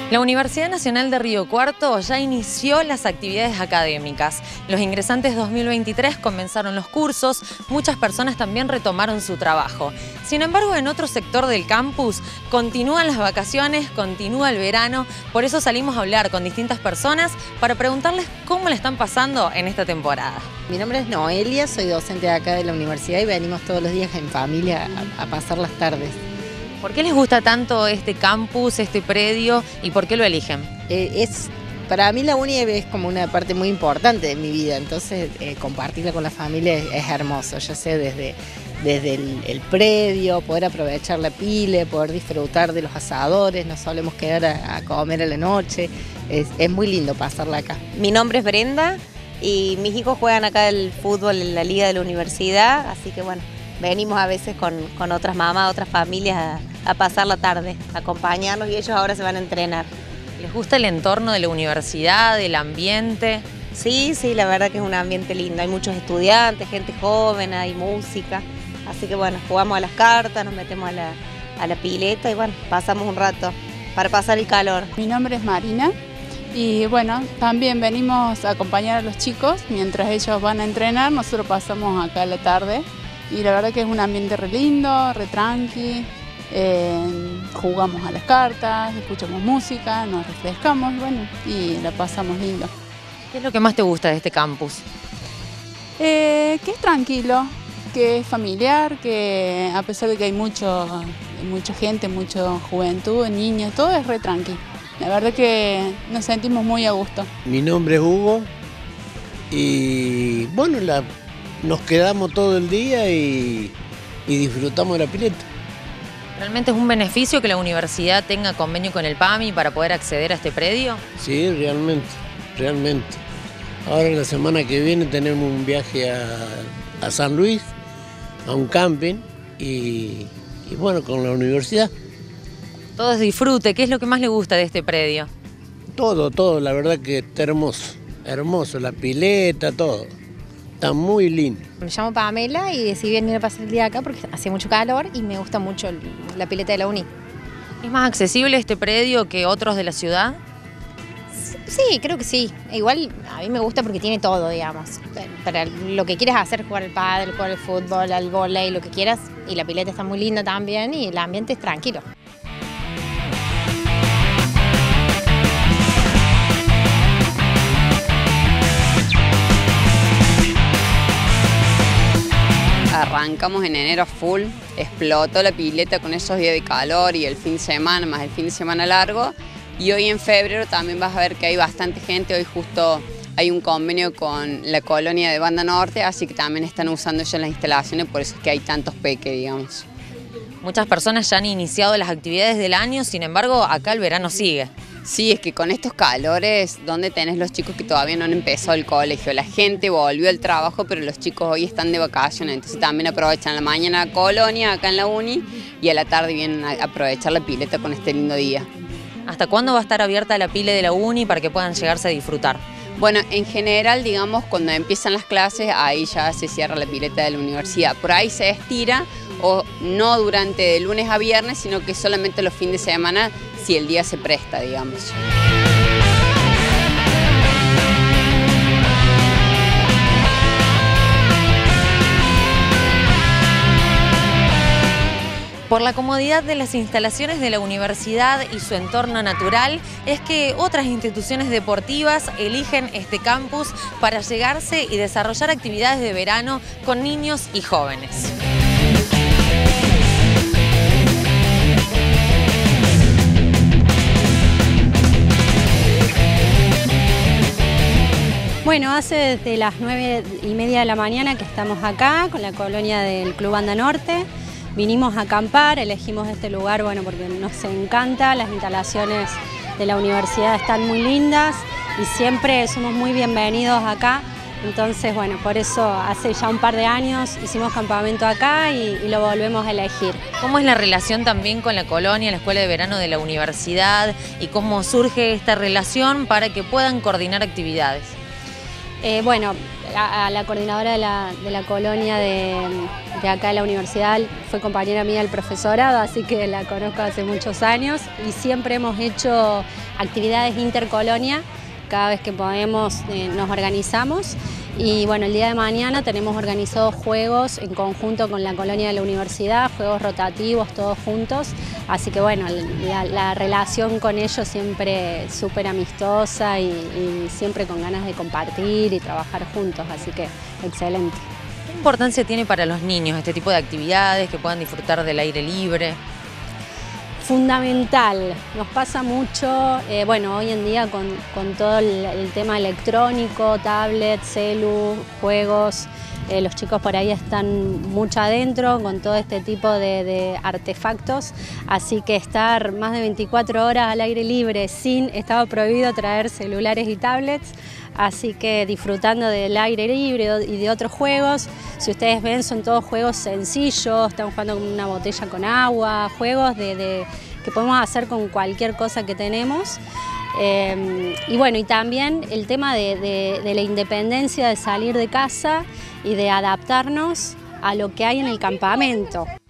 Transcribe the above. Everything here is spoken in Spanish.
La Universidad Nacional de Río Cuarto ya inició las actividades académicas. Los ingresantes 2023 comenzaron los cursos, muchas personas también retomaron su trabajo. Sin embargo, en otro sector del campus continúan las vacaciones, continúa el verano, por eso salimos a hablar con distintas personas para preguntarles cómo le están pasando en esta temporada. Mi nombre es Noelia, soy docente de acá de la universidad y venimos todos los días en familia a pasar las tardes. ¿Por qué les gusta tanto este campus, este predio y por qué lo eligen? Para mí la uni es como una parte muy importante de mi vida, entonces compartirla con la familia es hermoso, ya sé desde el predio, poder aprovechar la pile, poder disfrutar de los asadores, nos solemos quedar a comer a la noche, es muy lindo pasarla acá. Mi nombre es Brenda y mis hijos juegan acá el fútbol en la liga de la universidad, así que bueno, venimos a veces con otras mamás, otras familias a pasar la tarde, a acompañarlos y ellos ahora se van a entrenar. ¿Les gusta el entorno de la universidad, el ambiente? Sí, la verdad que es un ambiente lindo, hay muchos estudiantes, gente joven, hay música, así que bueno, jugamos a las cartas, nos metemos a la pileta y bueno, pasamos un rato para pasar el calor. Mi nombre es Marina y bueno, también venimos a acompañar a los chicos mientras ellos van a entrenar, nosotros pasamos acá a la tarde. Y la verdad que es un ambiente re lindo, re tranqui, jugamos a las cartas, escuchamos música, nos refrescamos, bueno, y la pasamos lindo. ¿Qué es lo que más te gusta de este campus? Que es tranquilo, que es familiar, que a pesar de que hay mucha gente, mucha juventud, niños, todo es re tranqui. La verdad que nos sentimos muy a gusto. Mi nombre es Hugo y bueno, nos quedamos todo el día y disfrutamos de la pileta. ¿Realmente es un beneficio que la universidad tenga convenio con el PAMI para poder acceder a este predio? Sí, realmente. Ahora la semana que viene tenemos un viaje a San Luis, a un camping y bueno, con la universidad. Todo es disfrute. ¿Qué es lo que más le gusta de este predio? Todo, la verdad que está hermoso, la pileta, todo. Está muy lindo. Me llamo Pamela y decidí venir a pasar el día acá porque hacía mucho calor y me gusta mucho la pileta de la uni. ¿Es más accesible este predio que otros de la ciudad? Sí, creo que sí. Igual a mí me gusta porque tiene todo, digamos. Para lo que quieras hacer, jugar al pádel, jugar al fútbol, al vóley, lo que quieras. Y la pileta está muy linda también y el ambiente es tranquilo. Arrancamos en enero full, explotó la pileta con esos días de calor y el fin de semana, más el fin de semana largo. Y hoy en febrero también vas a ver que hay bastante gente, hoy justo hay un convenio con la colonia de Banda Norte, así que también están usando ya las instalaciones, por eso es que hay tantos peques, digamos. Muchas personas ya han iniciado las actividades del año, sin embargo, acá el verano sigue. Sí, es que con estos calores, ¿dónde tenés los chicos que todavía no han empezado el colegio? La gente volvió al trabajo, pero los chicos hoy están de vacaciones, entonces también aprovechan la mañana la colonia acá en la uni y a la tarde vienen a aprovechar la pileta con este lindo día. ¿Hasta cuándo va a estar abierta la pile de la uni para que puedan llegarse a disfrutar? Bueno, en general, digamos, cuando empiezan las clases, ahí ya se cierra la pileta de la universidad. Por ahí se estira, o no durante de lunes a viernes, sino que solamente los fines de semana, si el día se presta, digamos. Por la comodidad de las instalaciones de la universidad y su entorno natural, es que otras instituciones deportivas eligen este campus para llegarse y desarrollar actividades de verano con niños y jóvenes. Bueno, hace desde las 9:30 de la mañana que estamos acá con la colonia del Club Banda Norte. Vinimos a acampar, elegimos este lugar bueno, porque nos encanta, las instalaciones de la universidad están muy lindas y siempre somos muy bienvenidos acá. Entonces, bueno, por eso hace ya un par de años hicimos campamento acá y lo volvemos a elegir. ¿Cómo es la relación también con la colonia, la escuela de verano de la universidad y cómo surge esta relación para que puedan coordinar actividades? Bueno, a la coordinadora de la colonia de acá de la universidad fue compañera mía del profesorado, así que la conozco hace muchos años y siempre hemos hecho actividades intercolonia, cada vez que podemos nos organizamos. Y bueno, el día de mañana tenemos organizados juegos en conjunto con la colonia de la universidad, juegos rotativos, todos juntos. Así que bueno, la relación con ellos siempre súper amistosa y siempre con ganas de compartir y trabajar juntos, así que excelente. ¿Qué importancia tiene para los niños este tipo de actividades, que puedan disfrutar del aire libre? Fundamental, nos pasa mucho, bueno, hoy en día con todo el tema electrónico, tablet, celu, juegos, los chicos por ahí están mucho adentro con todo este tipo de artefactos, así que estar más de 24 horas al aire libre estaba prohibido traer celulares y tablets, así que disfrutando del aire libre y de otros juegos. Si ustedes ven, son todos juegos sencillos, están jugando con una botella con agua, juegos que podemos hacer con cualquier cosa que tenemos. Y bueno, y también el tema de la independencia, de salir de casa y de adaptarnos a lo que hay en el campamento.